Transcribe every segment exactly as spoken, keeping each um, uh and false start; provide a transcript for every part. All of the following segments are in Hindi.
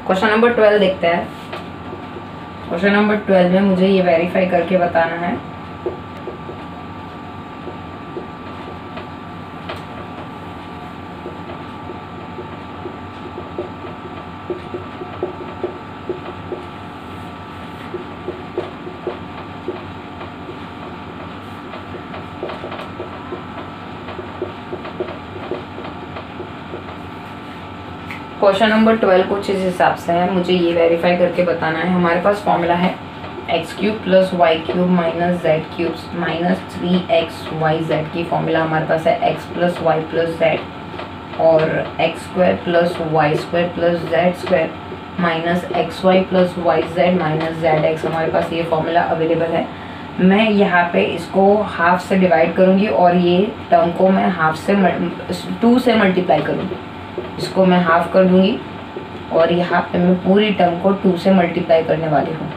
क्वेश्चन नंबर ट्वेल्व देखते हैं। क्वेश्चन नंबर ट्वेल्व में मुझे ये वेरीफाई करके बताना है क्वेश्चन नंबर ट्वेल्व कुछ इस हिसाब से है, मुझे ये वेरीफाई करके बताना है। हमारे पास फॉर्मूला है x cube plus y cube minus z cube minus three x y z की फॉर्मूला हमारे पास है x plus y plus z और x square plus y square plus z square minus x y plus y z minus z x. हमारे पास ये फॉर्मूला अवेलेबल है। मैं यहाँ पे इसको हाफ से डिवाइड करूँगी और ये टर्म को मैं हाफ से टू से मल्टीप्लाई करूँगी। इसको मैं हाफ कर दूंगी और यहाँ पे मैं पूरी टर्म को टू से मल्टीप्लाई करने वाली हूँ।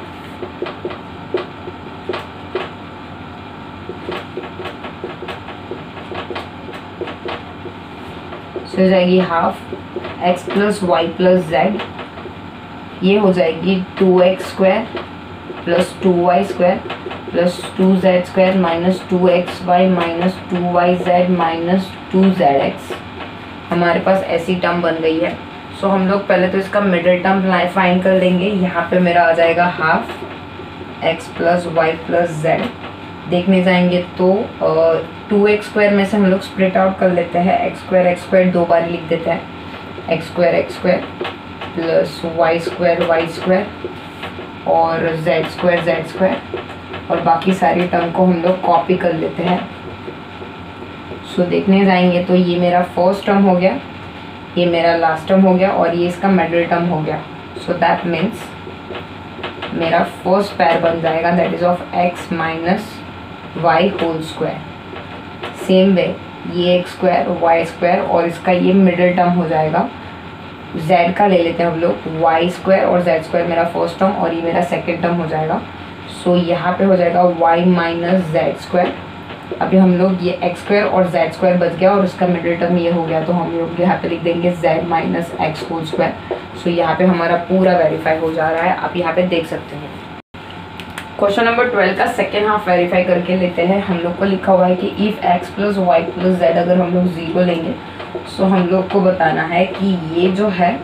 सो हो जाएगी half x plus y plus z, ये हो जाएगी two x square plus two y square plus two z square minus two x y minus two y z minus two z x. हमारे पास ऐसी टर्म बन गई है। सो हम लोग पहले तो इसका मिडिल टर्म फाइंड कर लेंगे। यहाँ पे मेरा आ जाएगा half x plus y plus z. देखने जाएंगे तो टू एक्स स्क्वायर में से हम लोग स्प्लिट आउट कर लेते हैं। एक्स स्क्वायर एक्स स्क्वायर दो बार लिख देते हैं। X square x square plus y square y square और जेड स्क्वायर जेड स्क्वायर और बाकी सारी टर्म को हम लोग कॉपी कर लेते हैं। सो so, देखने जाएंगे तो ये मेरा फर्स्ट टर्म हो गया, ये मेरा लास्ट टर्म हो गया और ये इसका मिडिल टर्म हो गया। सो दैट मीन्स मेरा फर्स्ट पैर बन जाएगा that is of x minus y whole square. Same way ये एक्स स्क्वायर वाई स्क्वायर और इसका ये मिडिल टर्म हो जाएगा। जेड का ले लेते हैं हम लोग, वाई स्क्वायर और जेड स्क्वायर मेरा फर्स्ट टर्म और ये मेरा सेकेंड टर्म हो जाएगा। सो so, यहाँ पे हो जाएगा वाई माइनस जेड स्क्वायर। अभी हम लोग ये एक्स स्क्वायर और जेड स्क्वायर बच गया और उसका मिडिल टर्म ये हो गया, तो हम लोग यहाँ पे लिख देंगे z minus x whole square. So यहाँ पे हमारा पूरा वेरीफाई हो जा रहा है, आप यहाँ पे देख सकते हैं। क्वेश्चन नंबर ट्वेल्व का सेकेंड हाफ वेरीफाई करके लेते हैं। हम लोग को लिखा हुआ है कि if x plus y plus z अगर हम लोग जीरो लेंगे सो हम लोग को बताना है कि ये जो है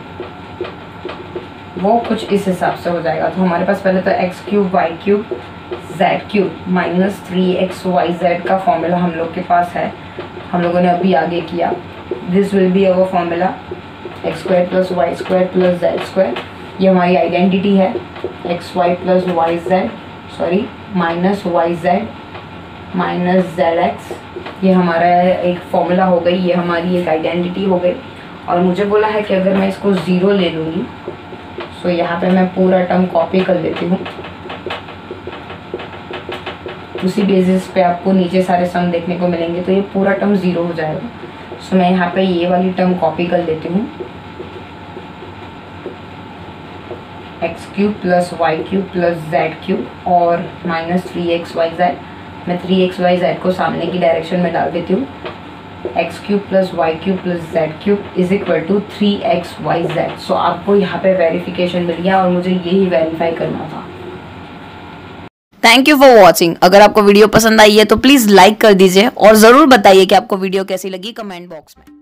वो कुछ इस हिसाब से हो जाएगा। तो हमारे पास पहले तो x cube y cube z cube minus three x y z का फॉर्मूला हम लोग के पास है, हम लोगों ने अभी आगे किया। This will be our formula x square plus y square plus z square. ये हमारी आइडेंटिटी है x y plus y z sorry minus y z minus z x. ये हमारा एक फॉर्मूला हो गई, ये हमारी एक आइडेंटिटी हो गई। और मुझे बोला है कि अगर मैं इसको ज़ीरो ले लूँगी सो यहाँ पे मैं पूरा टर्म कॉपी कर लेती हूँ। उसी बेसिस पे आपको नीचे सारे सम देखने को मिलेंगे, तो ये पूरा टर्म ज़ीरो हो जाएगा। सो मैं यहाँ पे ये वाली टर्म कॉपी कर लेती हूँ, x cube plus y cube plus z cube और minus three x y z. मैं थ्री एक्स वाई जेड को सामने की डायरेक्शन में डाल देती हूँ। X cube plus y cube plus z cube is equal to three x y z. So आपको यहाँ पे वेरिफिकेशन मिल गया और मुझे यही वेरीफाई करना था। Thank you for watching. अगर आपको वीडियो पसंद आई है तो प्लीज लाइक कर दीजिए और जरूर बताइए कि आपको वीडियो कैसी लगी कमेंट बॉक्स में।